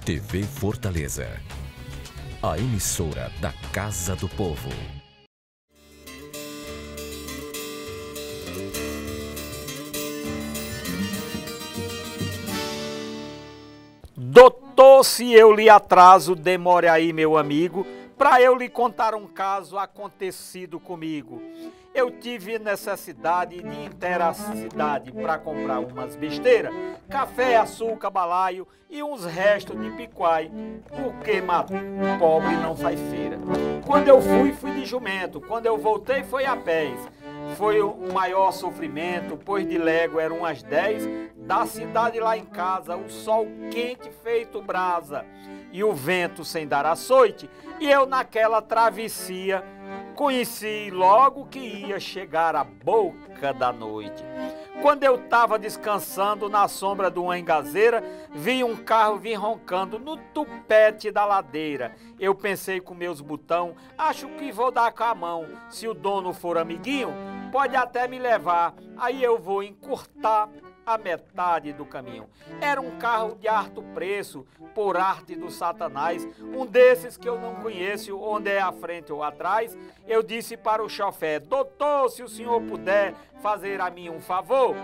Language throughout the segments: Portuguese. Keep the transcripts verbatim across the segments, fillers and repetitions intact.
T V Fortaleza, a emissora da Casa do Povo. Doutor, se eu lhe atraso, demore aí, meu amigo, para eu lhe contar um caso acontecido comigo. Eu tive necessidade de ir inteira a cidade para comprar umas besteiras, café, açúcar, balaio e uns restos de picuai, porque pobre não faz feira. Quando eu fui, fui de jumento, quando eu voltei foi a pés. Foi o maior sofrimento, pois de légua eram umas dez, da cidade lá em casa, o sol quente feito brasa e o vento sem dar açoite, e eu naquela travessia conheci logo que ia chegar a boca da noite. Quando eu estava descansando na sombra de uma engazeira, vi um carro vir roncando no tupete da ladeira. Eu pensei com meus botão, acho que vou dar com a mão. Se o dono for amiguinho, pode até me levar, aí eu vou encurtar a metade do caminho. Era um carro de alto preço, por arte do Satanás, um desses que eu não conheço, onde é à frente ou atrás. Eu disse para o chofé, doutor, se o senhor puder fazer a mim um favor,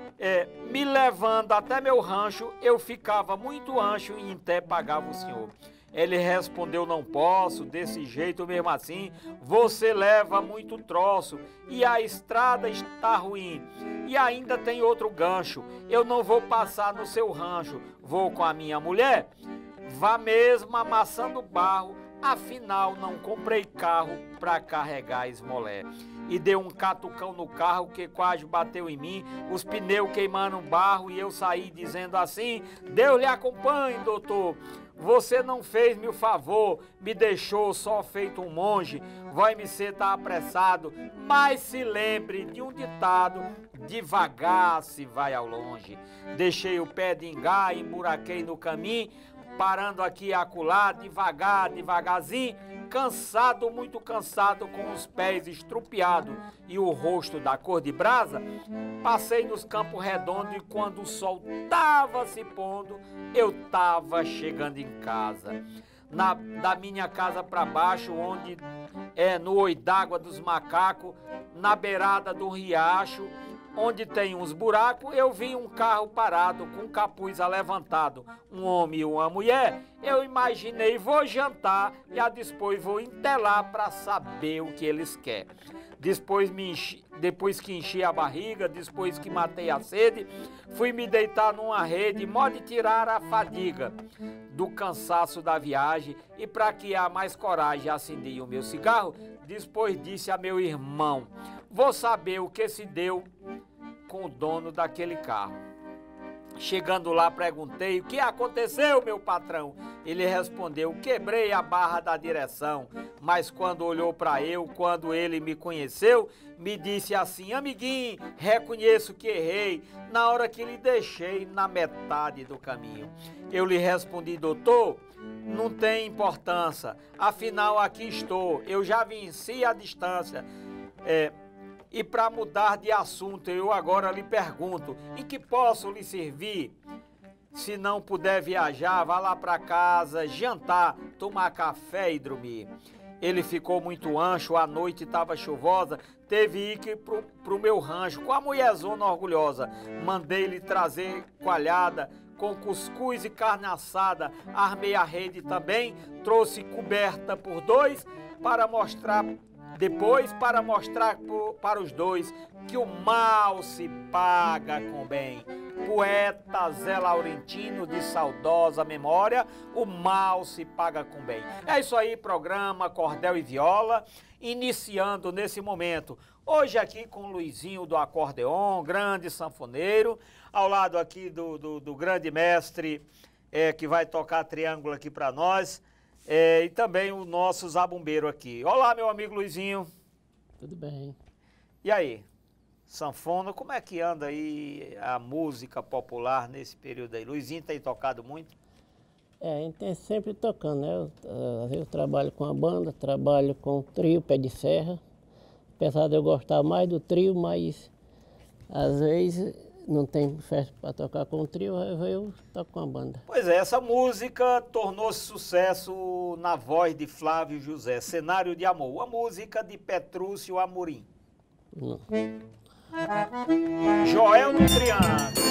é, me levando até meu rancho, eu ficava muito ancho e até pagava o senhor. Ele respondeu, não posso, desse jeito mesmo assim, você leva muito troço e a estrada está ruim. E ainda tem outro gancho, eu não vou passar no seu rancho, vou com a minha mulher, vá mesmo amassando barro, afinal não comprei carro para carregar esmolé. E deu um catucão no carro que quase bateu em mim, os pneus queimando barro e eu saí dizendo assim, Deus lhe acompanhe, doutor. Você não fez-me o favor, me deixou só feito um monge, vai-me ser tá apressado, mas se lembre de um ditado, devagar se vai ao longe. Deixei o pé de engá, emburaquei no caminho, parando aqui e acolá, devagar, devagarzinho, cansado, muito cansado, com os pés estrupiados e o rosto da cor de brasa, passei nos Campos Redondos e quando o sol tava se pondo, eu tava chegando em casa. Na, da minha casa para baixo, onde é no Oi d'Água dos Macacos, na beirada do riacho, onde tem uns buracos, eu vi um carro parado com o capuz alevantado, um homem e uma mulher. Eu imaginei, vou jantar e a depois vou entelar para saber o que eles querem. Depois, me enchi, depois que enchi a barriga, depois que matei a sede, fui me deitar numa rede, modo de tirar a fadiga do cansaço da viagem, e para criar mais coragem acendi o meu cigarro, depois disse a meu irmão, vou saber o que se deu com o dono daquele carro. Chegando lá, perguntei, o que aconteceu, meu patrão? Ele respondeu, quebrei a barra da direção, mas quando olhou para eu, quando ele me conheceu, me disse assim, amiguinho, reconheço que errei, na hora que lhe deixei na metade do caminho. Eu lhe respondi, doutor, não tem importância, afinal aqui estou, eu já venci a distância, é... E para mudar de assunto, eu agora lhe pergunto, em que posso lhe servir? Se não puder viajar, vá lá para casa, jantar, tomar café e dormir. Ele ficou muito ancho, a noite estava chuvosa, teve que ir pro, pro meu rancho, com a mulherzona orgulhosa. Mandei-lhe trazer coalhada, com cuscuz e carne assada, armei a rede também, trouxe coberta por dois, para mostrar... Depois, para mostrar para os dois que o mal se paga com bem. Poeta Zé Laurentino, de saudosa memória, o mal se paga com bem. É isso aí, programa Cordel e Viola, iniciando nesse momento. Hoje aqui com o Luizinho do acordeon, grande sanfoneiro, ao lado aqui do, do, do grande mestre é, que vai tocar triângulo aqui para nós. É, e também o nosso zabumbeiro aqui. Olá, meu amigo Luizinho. Tudo bem. E aí, sanfona, como é que anda aí a música popular nesse período aí? Luizinho tem tocado muito? É, a gente tem sempre tocando, né? Eu, às vezes eu trabalho com a banda, trabalho com o trio Pé de Serra. Apesar de eu gostar mais do trio, mas às vezes não tem festa para tocar com o trio, aí eu toco com a banda. Pois é, essa música tornou-se sucesso na voz de Flávio José, Cenário de Amor, uma música de Petrúcio Amorim. Não. Joel do Triângulo.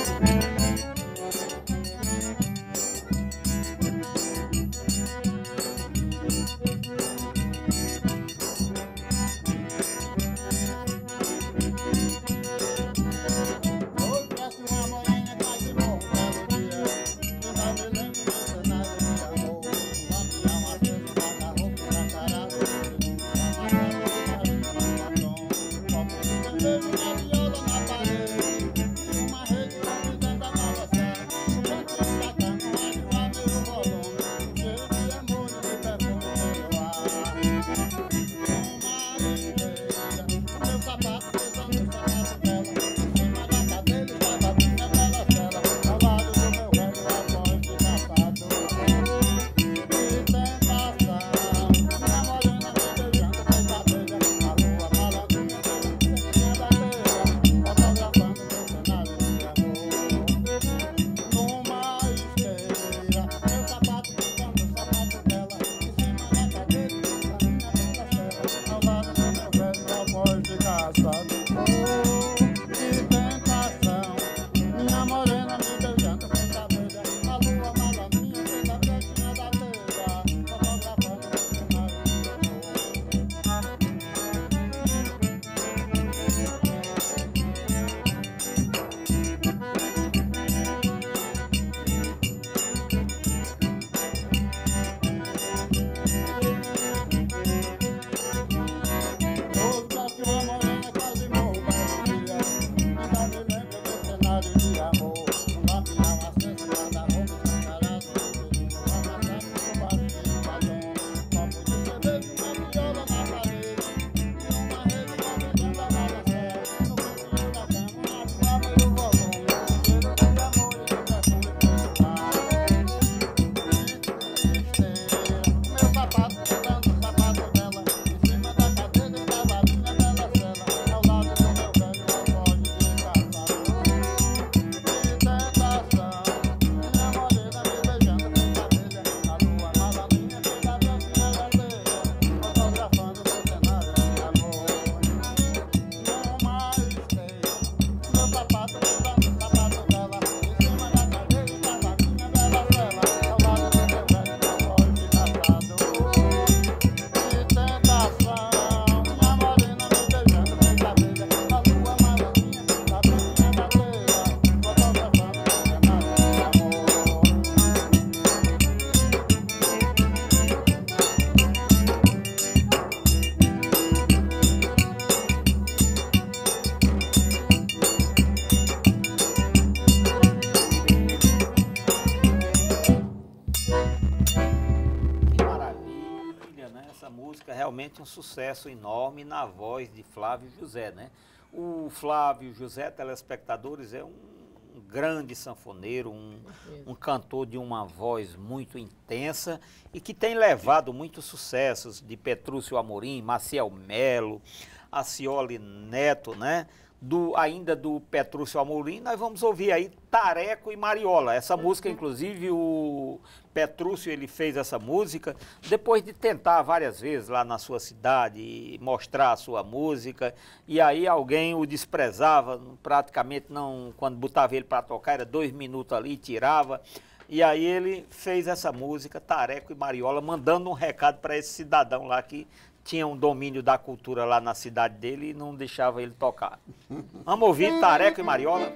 Realmente um sucesso enorme na voz de Flávio José, né? O Flávio José, telespectadores, é um grande sanfoneiro, um, um cantor de uma voz muito intensa e que tem levado muitos sucessos de Petrúcio Amorim, Maciel Melo, Acioli Neto, né? Do, ainda do Petrúcio Amorim, nós vamos ouvir aí Tareco e Mariola. Essa música, inclusive, o Petrúcio, ele fez essa música depois de tentar várias vezes lá na sua cidade mostrar a sua música, e aí alguém o desprezava, praticamente não, quando botava ele para tocar, era dois minutos ali e tirava. E aí ele fez essa música, Tareco e Mariola, mandando um recado para esse cidadão lá que tinha um domínio da cultura lá na cidade dele e não deixava ele tocar. Vamos ouvir Tareco e Mariola?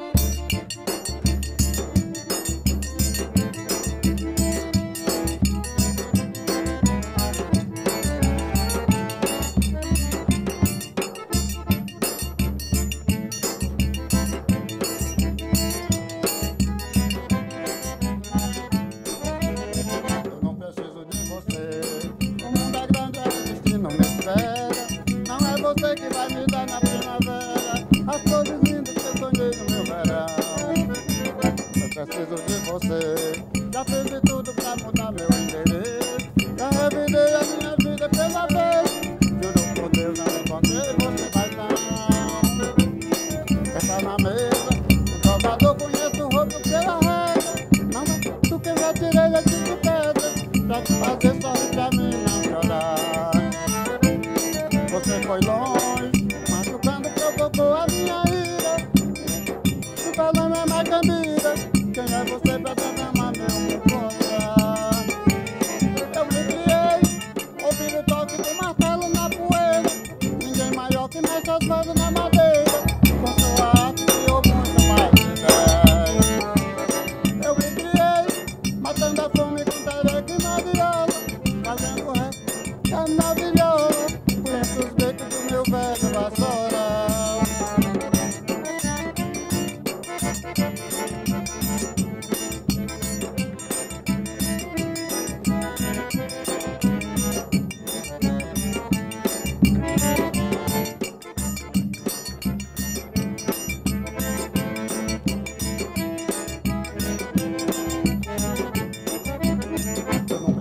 Preciso de você, já fiz de tudo pra mudar meu endereço. Já revidei a minha vida pela vez. Juro por Deus, não encontrei você mais não. Essa na mesa,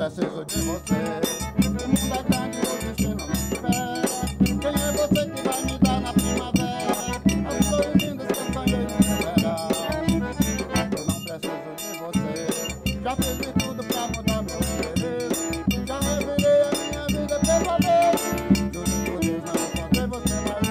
preciso de você. O mundo é grande, o destino me espera. Quem é você que vai me dar na primavera as flores lindas que eu sonhei de esperar? Eu não preciso de você. Já fiz de tudo pra mudar meu endereço. Já revirei a minha vida pela vez. Juro por Deus, não encontrei você mais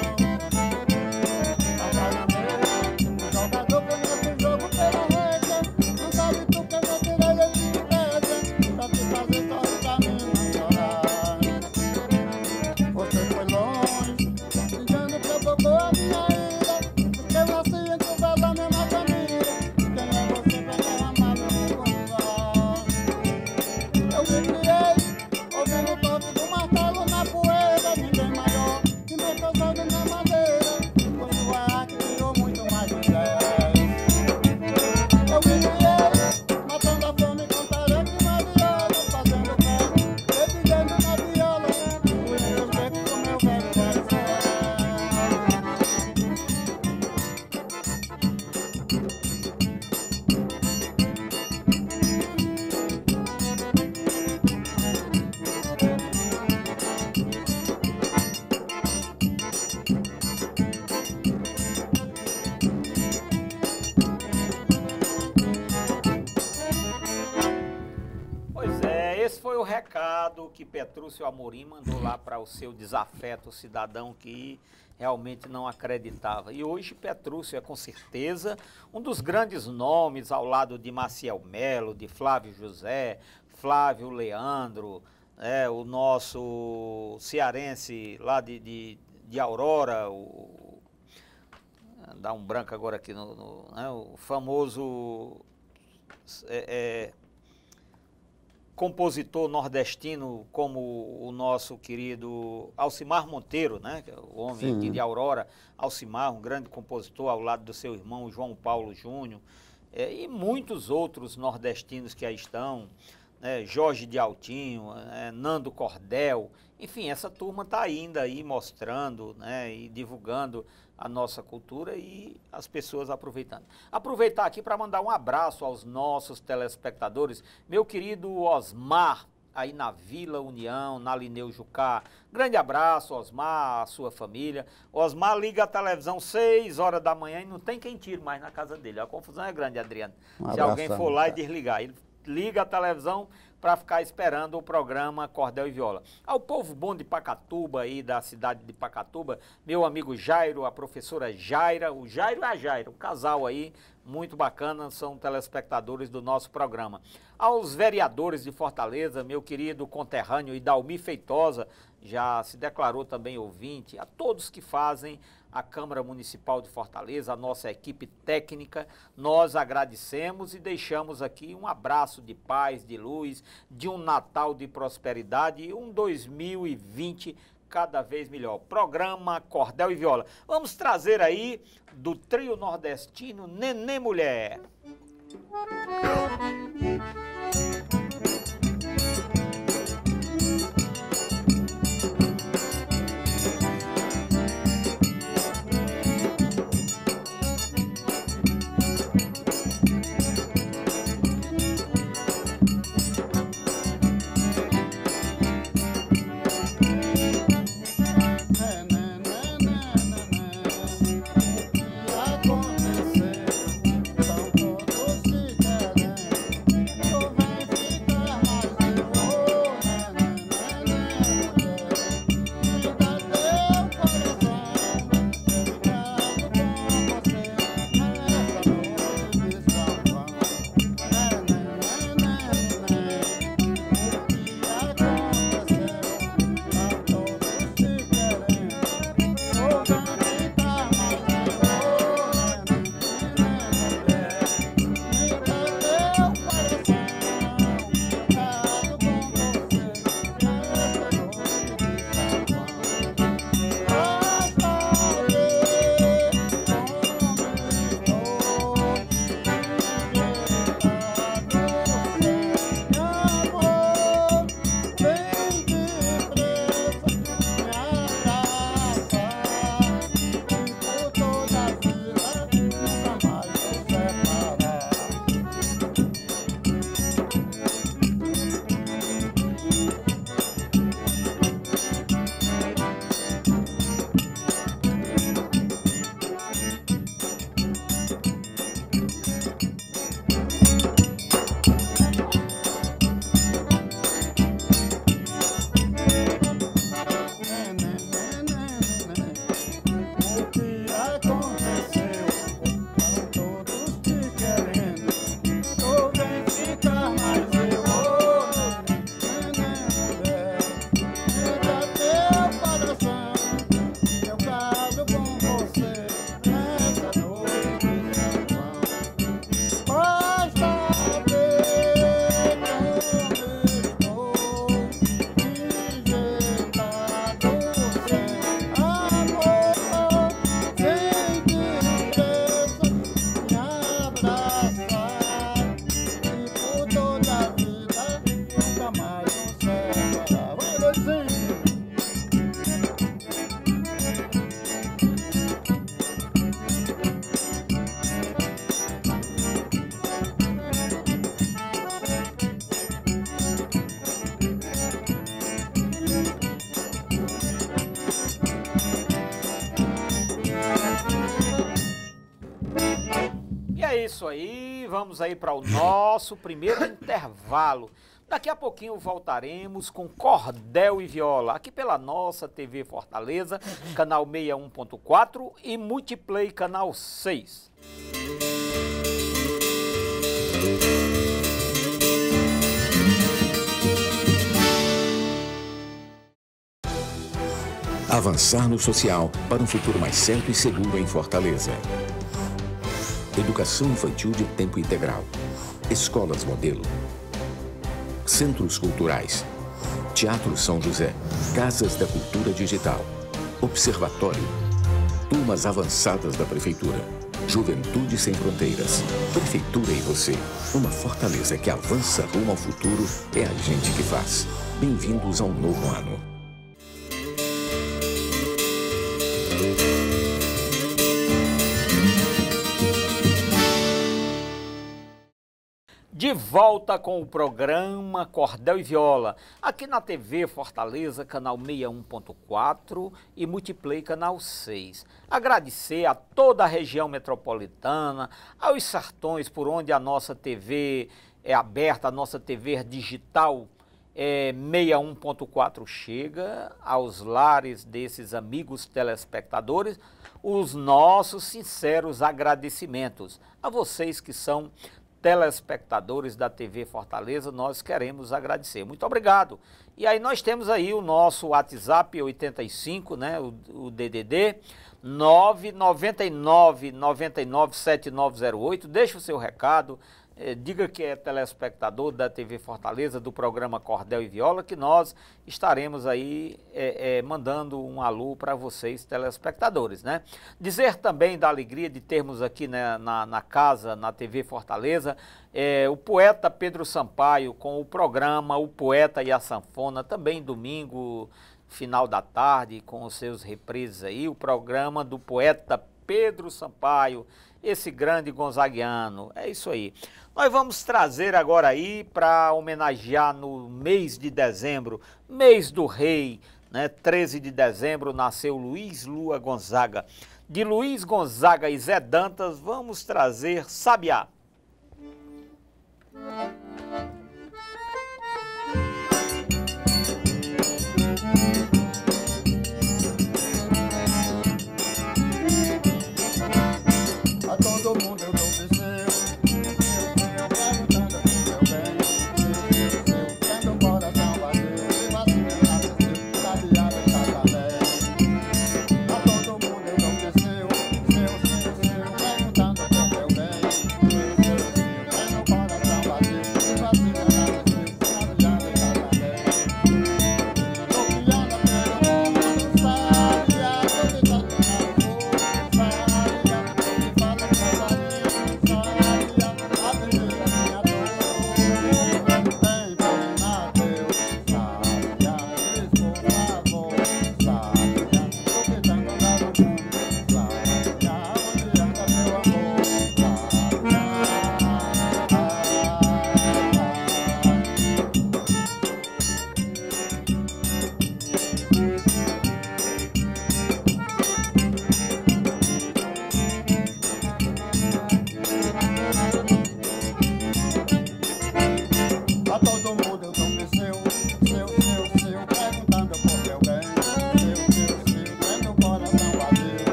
não. Apagamei. O jogador conhece o jogo pela regra. Não sabe tu que eu já tirei ele de pedra. Pra te fazer sorrir pra mim não chorar. Você foi longe, ligando provocou a minha ira. Porque eu nasci entre o véu da mesma família. Quem é você pra me amar, meu coração? Eu me criei, ouvindo o toque do martelo na poeira. Ninguém maior que meu pesado na madeira. Com sua arte criou muito mais de dez. Eu me criei, matando a fome com tarefa e na viola. Fazendo fé, revidando na viola. Fui meus becos com meu velho coração. Pois é, esse foi o recado que Petrúcio Amorim mandou lá para o seu desafeto cidadão que realmente não acreditava. E hoje Petrúcio é com certeza um dos grandes nomes ao lado de Maciel Melo, de Flávio José, Flávio Leandro, é, o nosso cearense lá de, de, de Aurora, o, dá um branco agora aqui, no, no, né, o famoso é, é, compositor nordestino como o nosso querido Alcimar Monteiro, né, que é o homem Sim. aqui de Aurora. Alcimar, um grande compositor ao lado do seu irmão João Paulo Júnior, é, e muitos outros nordestinos que aí estão, né, Jorge de Altinho, é, Nando Cordel, enfim, essa turma está ainda aí mostrando, né, e divulgando a nossa cultura e as pessoas aproveitando. Aproveitar aqui para mandar um abraço aos nossos telespectadores, meu querido Osmar, aí na Vila União, na Lineu Jucá. Grande abraço, Osmar, a sua família. Osmar liga a televisão seis horas da manhã e não tem quem tire mais na casa dele. A confusão é grande, Adriano. Um Se alguém abração, for lá cara. e desligar, ele liga a televisão para ficar esperando o programa Cordel e Viola. Ao povo bom de Pacatuba, aí da cidade de Pacatuba, meu amigo Jairo, a professora Jaira, o Jairo e a Jaira, um casal aí muito bacana, são telespectadores do nosso programa. Aos vereadores de Fortaleza, meu querido conterrâneo Idalmi Feitosa, já se declarou também ouvinte, a todos que fazem a Câmara Municipal de Fortaleza, a nossa equipe técnica, nós agradecemos e deixamos aqui um abraço de paz, de luz, de um Natal de prosperidade e um dois mil e vinte cada vez melhor. Programa Cordel e Viola. Vamos trazer aí do trio nordestino Nenê Mulher. Aconteceu, são todos de vamos aí para o nosso primeiro intervalo. Daqui a pouquinho voltaremos com Cordel e Viola, aqui pela nossa T V Fortaleza, canal sessenta e um ponto quatro e Multiplay, canal seis. Avançar no social para um futuro mais certo e seguro em Fortaleza. Educação infantil de tempo integral. Escolas modelo. Centros culturais. Teatro São José. Casas da Cultura Digital. Observatório. Turmas avançadas da Prefeitura. Juventude Sem Fronteiras. Prefeitura e você. Uma Fortaleza que avança rumo ao futuro é a gente que faz. Bem-vindos ao novo ano. De volta com o programa Cordel e Viola, aqui na T V Fortaleza, canal sessenta e um ponto quatro e Multiplay, canal seis. Agradecer a toda a região metropolitana, aos sertões por onde a nossa T V é aberta, a nossa T V digital é, sessenta e um ponto quatro chega, aos lares desses amigos telespectadores, os nossos sinceros agradecimentos a vocês que são telespectadores da T V Fortaleza, nós queremos agradecer. Muito obrigado. E aí nós temos aí o nosso WhatsApp oitenta e cinco, né, o, o D D D nove nove nove nove nove sete nove zero oito. Deixa o seu recado, eh, diga que é telespectador da T V Fortaleza, do programa Cordel e Viola, que nós estaremos aí eh, eh, mandando um alô para vocês, telespectadores, né? Dizer também da alegria de termos aqui, né, na, na casa, na T V Fortaleza, eh, o poeta Pedro Sampaio com o programa O Poeta e a Sanfona, também domingo, final da tarde, com os seus reprises aí, o programa do poeta Pedro Sampaio, esse grande gonzaguiano. É isso aí. Nós vamos trazer agora aí para homenagear no mês de dezembro, mês do rei, né? treze de dezembro nasceu Luiz Lua Gonzaga. De Luiz Gonzaga e Zé Dantas, vamos trazer Sabiá. A todo mundo eu dou descer, eu perguntando pro meu bem, eu, eu, eu, tendo o coração vazio, se vacina desceu, sabia bem Tacaré. A todo mundo eu dou descer, seu, seu, seu, perguntando pro meu bem,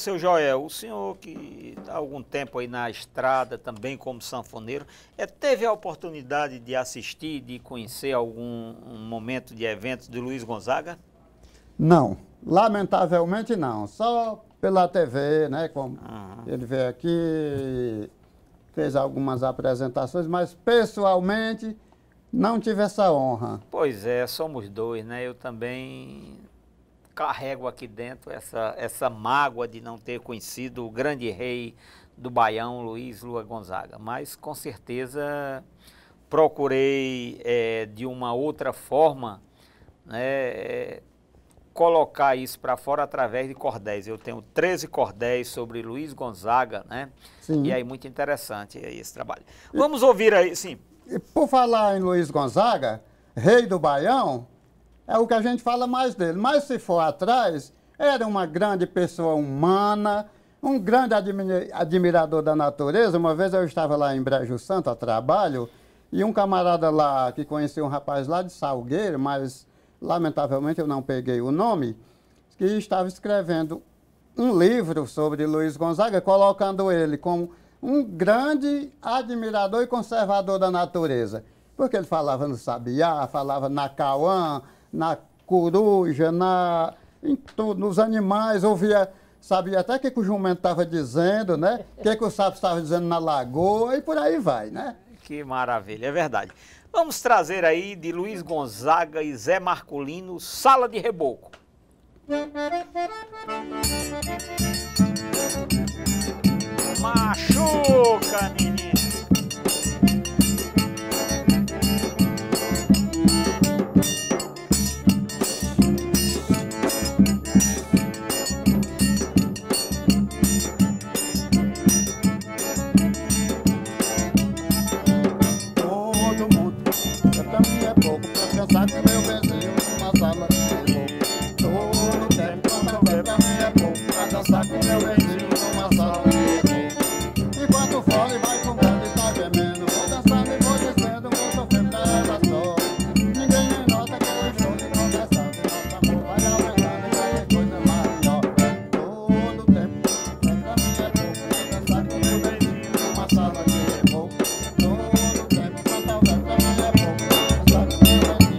seu Joel, o senhor que está há algum tempo aí na estrada, também como sanfoneiro, é, teve a oportunidade de assistir, de conhecer algum um momento de eventos de Luiz Gonzaga? Não, lamentavelmente não, só pela T V, né, como uhum. ele veio aqui, fez algumas apresentações, mas pessoalmente não tive essa honra. Pois é, somos dois, né, eu também carrego aqui dentro essa, essa mágoa de não ter conhecido o grande rei do Baião, Luiz Lua Gonzaga, mas com certeza procurei é, de uma outra forma, né, é, colocar isso para fora através de cordéis. Eu tenho treze cordéis sobre Luiz Gonzaga, né? Sim. E aí muito interessante esse trabalho. Vamos e, ouvir aí, sim. E por falar em Luiz Gonzaga, rei do Baião, é o que a gente fala mais dele. Mas se for atrás, era uma grande pessoa humana, um grande admi- admirador da natureza. Uma vez eu estava lá em Brejo Santo a trabalho, e um camarada lá que conhecia um rapaz lá de Salgueiro, mas lamentavelmente eu não peguei o nome, que estava escrevendo um livro sobre Luiz Gonzaga, colocando ele como um grande admirador e conservador da natureza. Porque ele falava no sabiá, falava na cauã, na coruja, na, em tudo, nos animais, ouvia, sabia até o que, que o jumento estava dizendo, né? O que, que o sapo estava dizendo na lagoa e por aí vai, né? Que maravilha, é verdade. Vamos trazer aí de Luiz Gonzaga e Zé Marculino, Sala de Reboco. Machuca, menino. Pensar que meu vizinho numa sala de reboco. Todo tempo quando eu pra mim é pouco pra dançar com meu vizinho numa sala de reboco. Enquanto o fole vai comendo e tá gemendo, vou dançando e vou descendo, vou sofrer pra ela só. Ninguém nem nota que eu estou de conversando, e nosso amor vai aumentando e vai ter coisa maior. Todo tempo quando pra mim é pouco pra dançar com meu vizinho numa sala de reboco. Todo tempo quando talvez pra mim é pouco pra dançar com meu vizinho.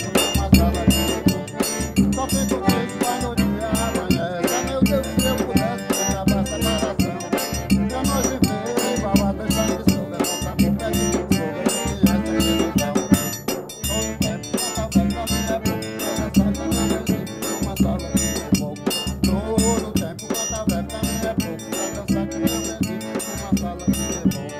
Só fico triste quando o dia amanhece. Meu Deus, se eu pudesse acabar essa separação, pra nós viver igual a dois sanguessugas, nossa boca de fogo e essa ilusão. Todo tempo, talvez pra mim é pouco pra dançar com meu vizinho numa sala de reboco. Todo tempo, talvez pra mim é pouco pra dançar com meu vizinho numa sala de reboco.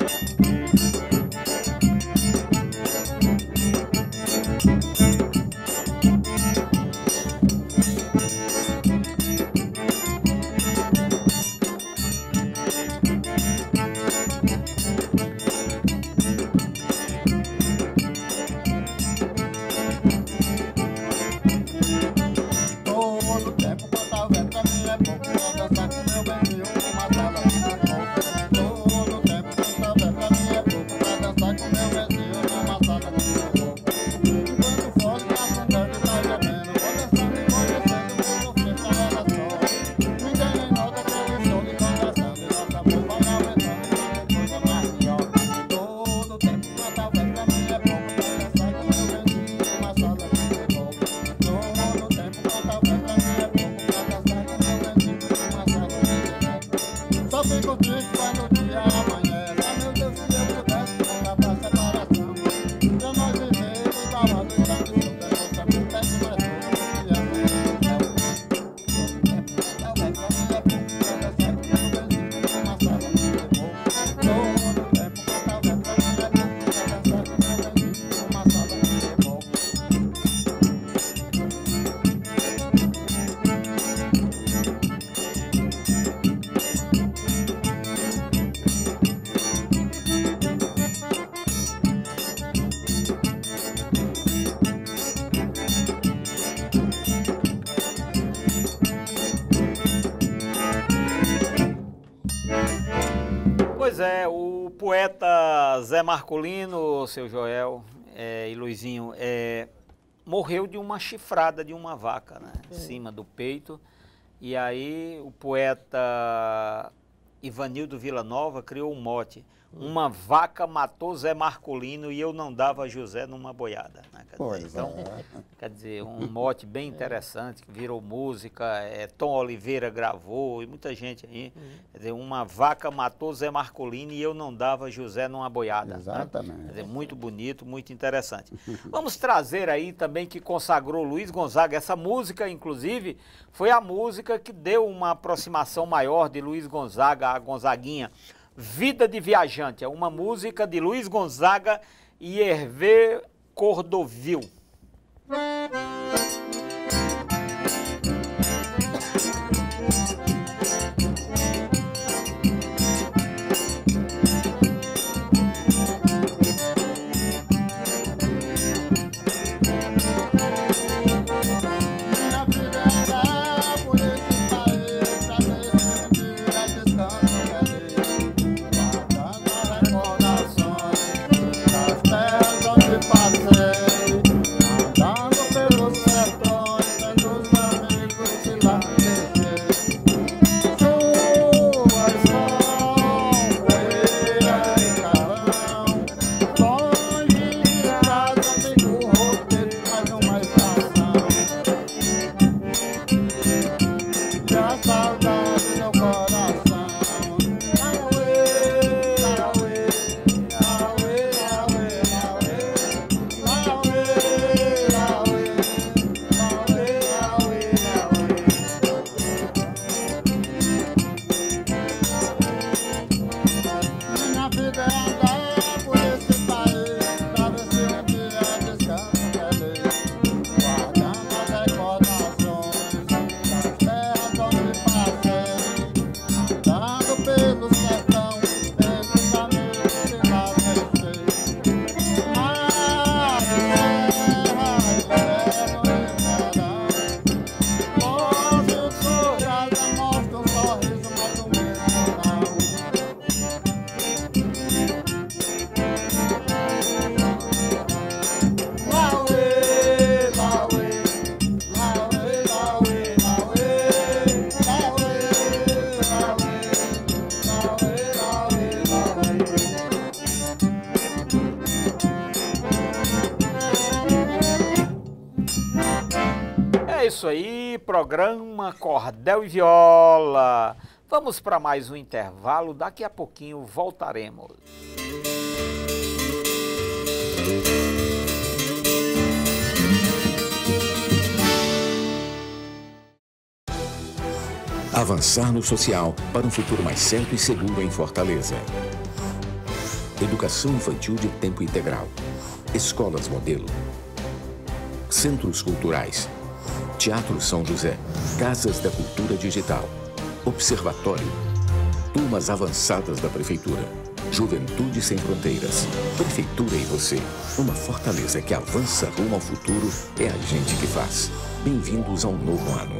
Todo tempo, talvez pra mim é pouco pra dançar com meu vizinho numa sala de reboco. Todo tempo, talvez pra mim é pouco pra dançar com meu vizinho numa sala de reboco. Enquanto o fole tá afundando e tá gemendo, vou dançando e vou descendo, vou sofrer pra ela só. Ninguém nem nota que eu estou lhe conversando, e nosso amor vai aumentando e vai ter coisa maior. Todo tempo, talvez pra mim é pouco pra dançar com meu vizinho numa sala de reboco. Todo tempo, talvez pra mim é pouco pra dançar com meu vizinho numa sala de reboco. Só fico triste quando o dia amanhece. Ah, meu Deus, se eu pudesse acabar a separação, pra nós viver igual a dois sanguessugas, nossa boca de mais fogo e essa ilusão. Todo tempo, talvez pra mim é pouco pra dançar com meu vizinho numa sala de reboco. Todo tempo, talvez pra mim é pouco pra dançar com meu vizinho numa sala de reboco. Pois é, o poeta Zé Marculino, seu Joel é, e Luizinho, é, morreu de uma chifrada de uma vaca, né? Em cima do peito. E aí o poeta Ivanildo Villanova criou um mote. Uma vaca matou Zé Marcolino e eu não dava José numa boiada. Né? Quer Pois dizer, então, é. quer dizer, um mote bem interessante, que virou música, é, Tom Oliveira gravou e muita gente aí. Quer dizer, uma vaca matou Zé Marcolino e eu não dava José numa boiada. Exatamente. Né? Quer dizer, muito bonito, muito interessante. Vamos trazer aí também que consagrou Luiz Gonzaga. Essa música, inclusive, foi a música que deu uma aproximação maior de Luiz Gonzaga a Gonzaguinha. Vida de Viajante, é uma música de Luiz Gonzaga e Hervé Cordovil. É isso aí, programa Cordel e Viola. Vamos para mais um intervalo, daqui a pouquinho voltaremos. Avançar no social para um futuro mais certo e seguro em Fortaleza. Educação infantil de tempo integral. Escolas modelo. Centros culturais. Teatro São José. Casas da Cultura Digital. Observatório. Turmas avançadas da Prefeitura. Juventude Sem Fronteiras. Prefeitura e você. Uma Fortaleza que avança rumo ao futuro é a gente que faz. Bem-vindos ao novo ano.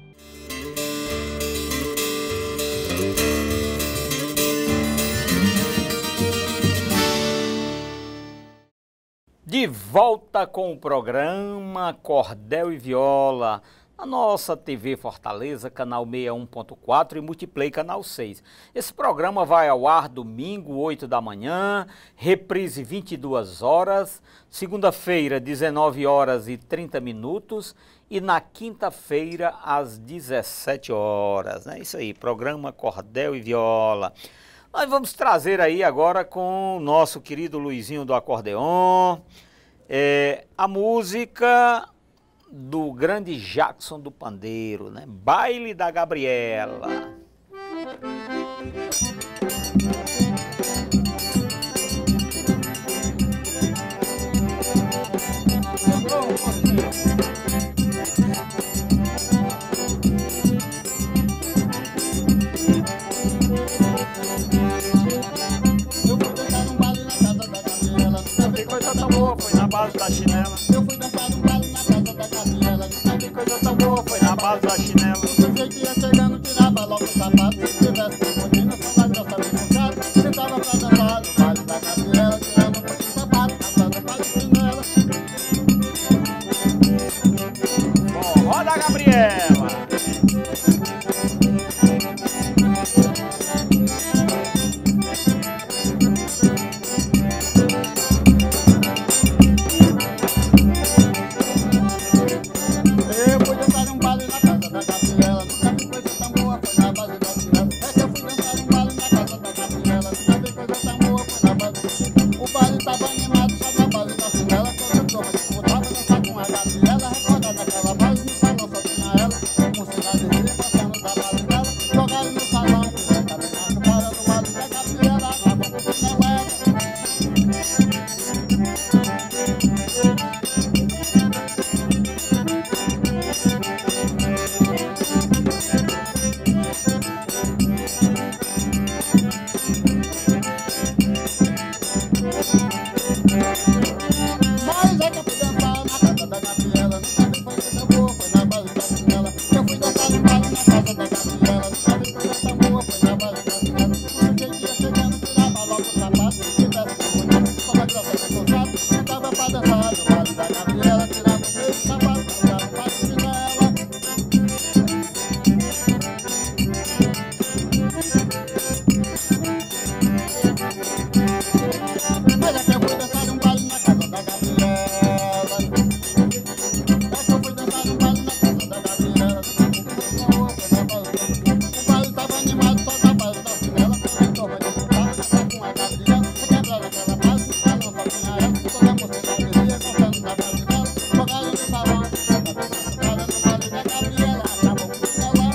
De volta com o programa Cordel e Viola, na nossa T V Fortaleza, canal sessenta e um ponto quatro e Multiplay, canal seis. Esse programa vai ao ar domingo, oito da manhã, reprise vinte e duas horas, segunda-feira, dezenove horas e trinta minutos e na quinta-feira, às dezessete horas. É isso aí, programa Cordel e Viola. Nós vamos trazer aí agora com o nosso querido Luizinho do acordeon, é, a música do grande Jackson do Pandeiro, né? Baile da Gabriela. base da chinela. Eu fui dançar um baile na casa da Gabriela. Que coisa tão boa, foi na base da chinela. Eu sei que ia chegando, tirava logo o sapato. Se tivesse com botina, só mais dançava puxado. Sentava pra dançar no baile da Gabriela. Tirava um pouquinho de sapato, dançando o baile de chinela. Bom, roda a Gabriela. dançado o baile da Gabriela, tirando o meio sapato, tirando o passo de nela. Mas é que eu fui dançar um baile na casa da Gabriela. É que eu fui dançar um baile na casa da Gabriela. O baile tava animado, só da base da chinela. Em torno de um carro, com a Gabriela. Quebraram aquela base, a nossa tinha ela. Toda música da alegria, cantando na base dela. Jogaram no salão, jogaram no baile da Gabriela. Acabou com ela.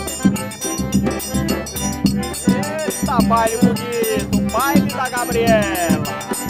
Eita, baile bonito, baile da Gabriela.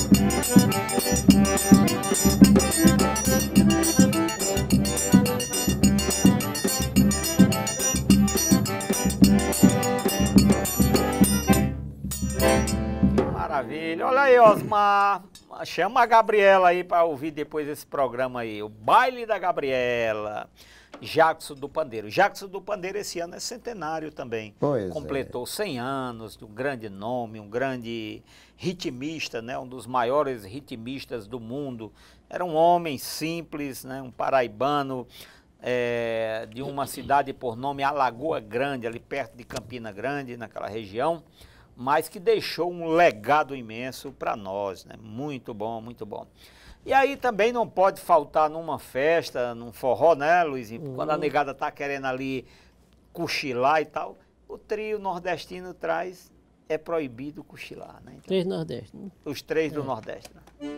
Maravilha. Olha aí, Osmar. Chama a Gabriela aí para ouvir depois esse programa aí. O Baile da Gabriela. Jackson do Pandeiro. Jackson do Pandeiro esse ano é centenário também. Pois Completou é. cem anos, de um grande nome, um grande ritmista, né? Um dos maiores ritmistas do mundo. Era um homem simples, né? Um paraibano é, de uma cidade por nome Alagoa Grande, ali perto de Campina Grande, naquela região, mas que deixou um legado imenso para nós, né? Muito bom, muito bom. E aí também não pode faltar numa festa, num forró, né, Luizinho? Uhum. Quando a negada tá querendo ali cochilar e tal, o trio nordestino traz, é proibido cochilar, né? Então, Três Nordeste, né? os três É. do Nordeste, né?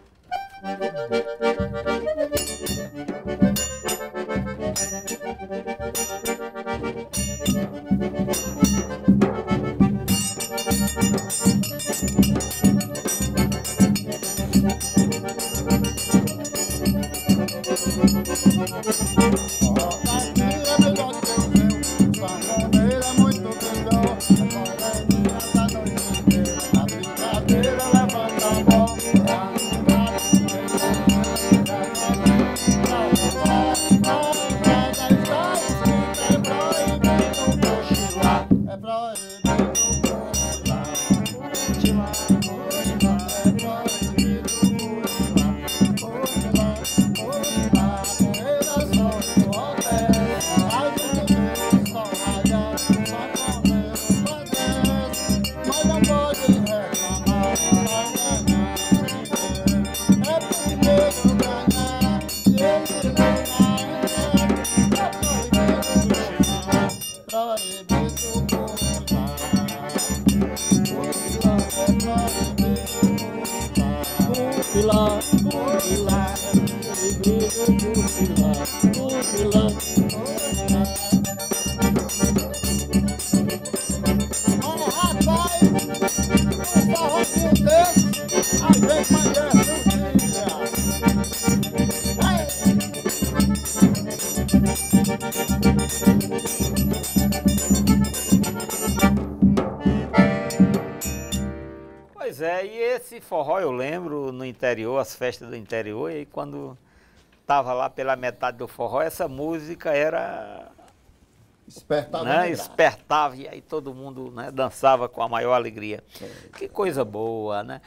Pois é, e esse forró eu lembro no interior, as festas do interior, e quando estava lá pela metade do forró, essa música era... Espertava, né, espertava, e aí todo mundo, né, dançava com a maior alegria. É. Que coisa boa, né?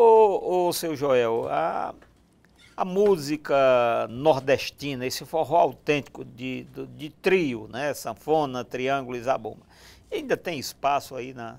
Ô, ô seu Joel, a, a música nordestina, esse forró autêntico de, de, de trio, né? Sanfona, triângulo e zabumba, ainda tem espaço aí na...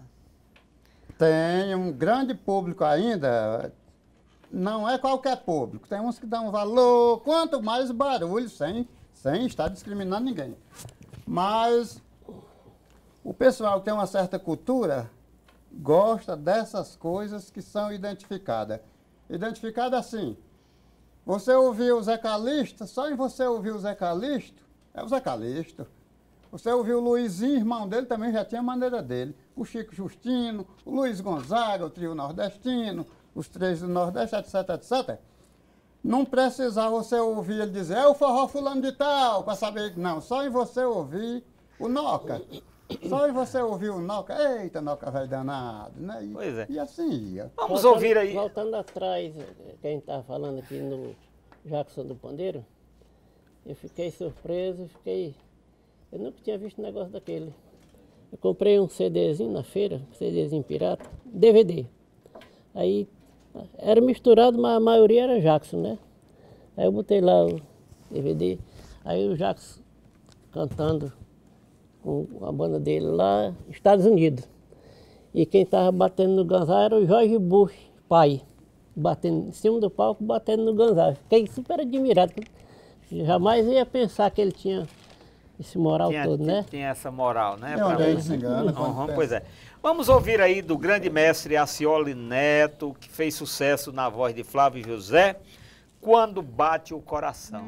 Tem um grande público ainda, não é qualquer público, tem uns que dão valor, quanto mais barulho, sem, sem estar discriminando ninguém. Mas o pessoal que tem uma certa cultura gosta dessas coisas que são identificadas. Identificada assim, você ouviu o Zé Calixto, só em você ouvir o Zé Calixto, é o Zé Calixto. Você ouviu o Luizinho, irmão dele, também já tinha a maneira dele. O Chico Justino, o Luiz Gonzaga, o trio nordestino, os três do Nordeste, etc, etcétera. Não precisava você ouvir ele dizer, é o forró fulano de tal, para saber que não. Só em você ouvir o Noca. Só em você ouvir o Noca. Eita, Noca velho danado, né? E, pois é. E assim ia. Vamos voltando, ouvir aí. Voltando atrás, que a gente estava falando aqui no Jackson do Pandeiro, eu fiquei surpreso, fiquei... Eu nunca tinha visto um negócio daquele. Eu comprei um CDzinho na feira, um CDzinho pirata, D V D. Aí era misturado, mas a maioria era Jackson, né? Aí eu botei lá o D V D, aí o Jacques cantando com a banda dele lá nos Estados Unidos. E quem estava batendo no Gonzaga era o Jorge Bush, pai. Batendo em cima do palco, batendo no Gonzaga. Fiquei super admirado. Jamais ia pensar que ele tinha esse moral tinha, todo, né? Tinha essa moral, né? É onde ele se engana. Uhum, pois é. Vamos ouvir aí do grande mestre Acioli Neto, que fez sucesso na voz de Flávio José, Quando Bate o Coração.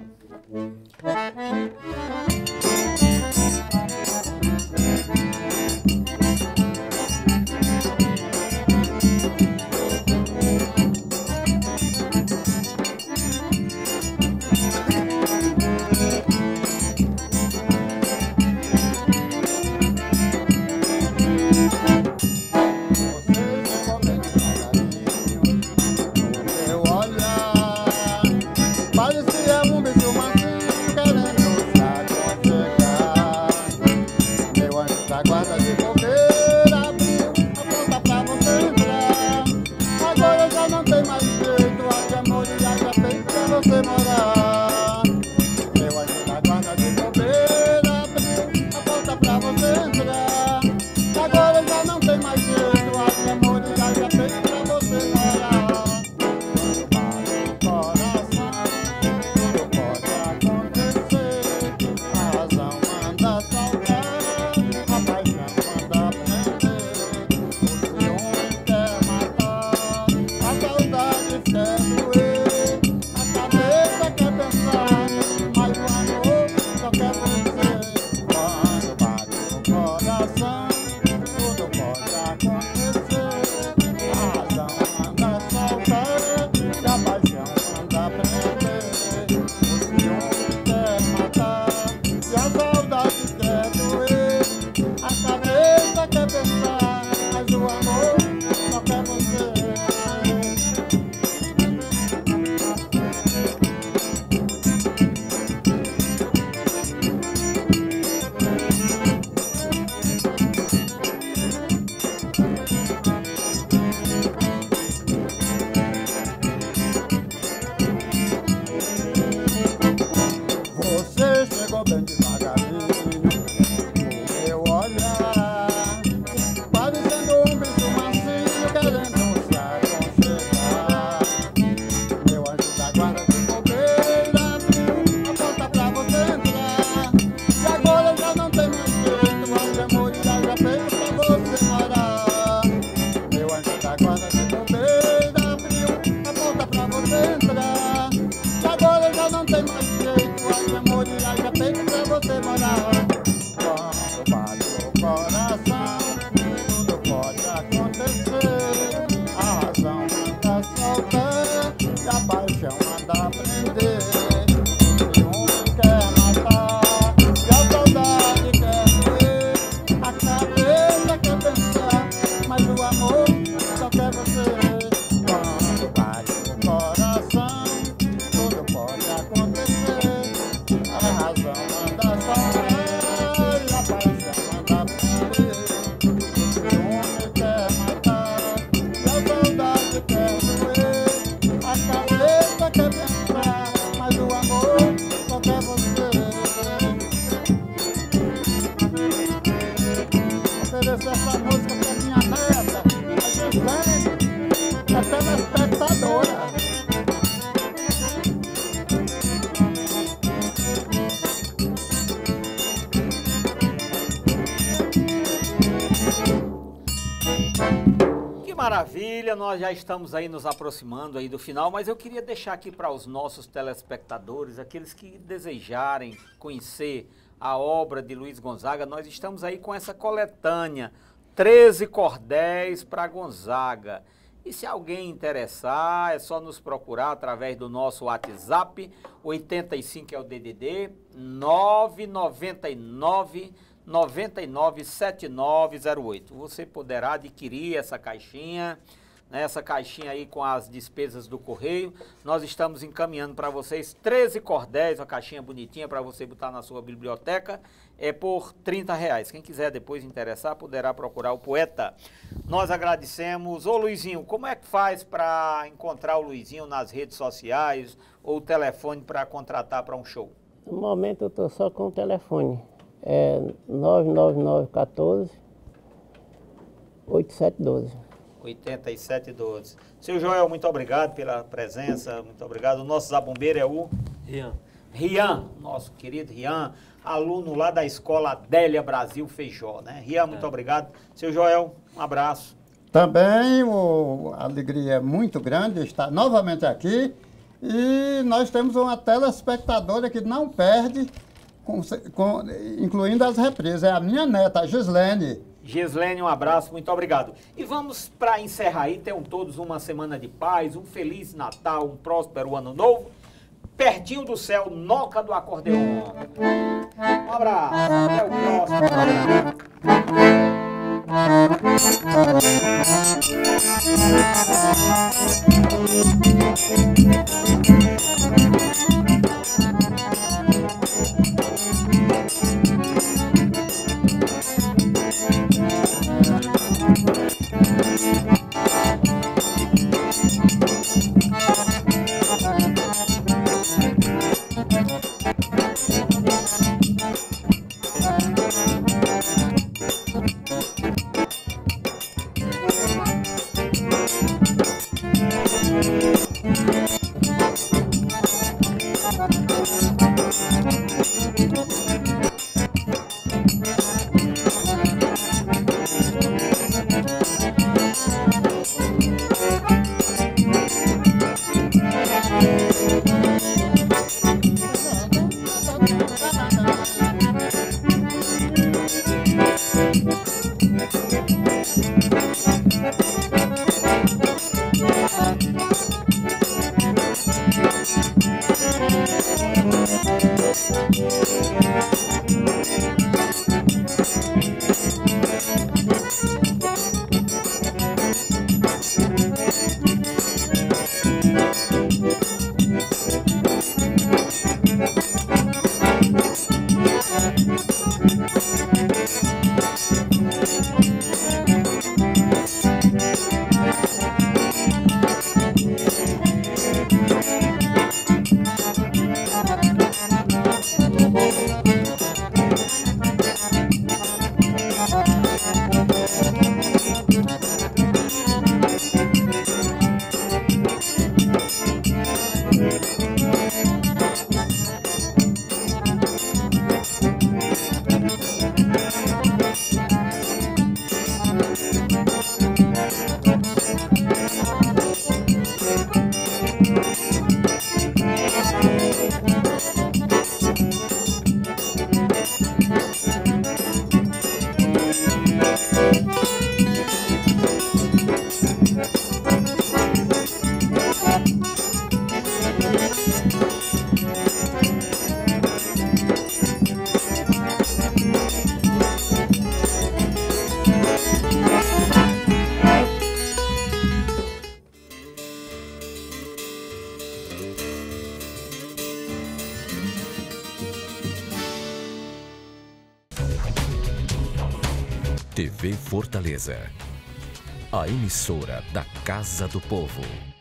Essa música pra minha neta, a Gislene, a telespectadora. Que maravilha, nós já estamos aí nos aproximando aí do final, mas eu queria deixar aqui para os nossos telespectadores, aqueles que desejarem conhecer a obra de Luiz Gonzaga, nós estamos aí com essa coletânea, treze cordéis para Gonzaga. E se alguém interessar, é só nos procurar através do nosso WhatsApp, oitenta e cinco é o D D D, nove nove nove, nove nove sete nove zero oito. Você poderá adquirir essa caixinha, né, essa caixinha aí com as despesas do correio. Nós estamos encaminhando para vocês treze cordéis, uma caixinha bonitinha para você botar na sua biblioteca, é por trinta reais. Quem quiser depois interessar, poderá procurar o Poeta. Nós agradecemos. Ô Luizinho, como é que faz para encontrar o Luizinho nas redes sociais ou o telefone para contratar para um show? No momento eu estou só com o telefone, é nove nove nove um quatro, oito sete um dois. oitenta e sete doze. Seu Joel, muito obrigado pela presença, muito obrigado. O nosso zabumbeiro é o Rian. Rian, nosso querido Rian, aluno lá da escola Adélia Brasil Feijó, né? Rian, muito é. obrigado. Seu Joel, um abraço. Também o, a alegria é muito grande estar novamente aqui e nós temos uma telespectadora que não perde, com, com, incluindo as reprises, é a minha neta, a Gislene. Gislene, um abraço, muito obrigado. E vamos para encerrar aí, tenham todos uma semana de paz, um feliz Natal, um próspero ano novo. Pertinho do céu, Noca do Acordeon. Um abraço, até o próximo T V Fortaleza, a emissora da Casa do Povo.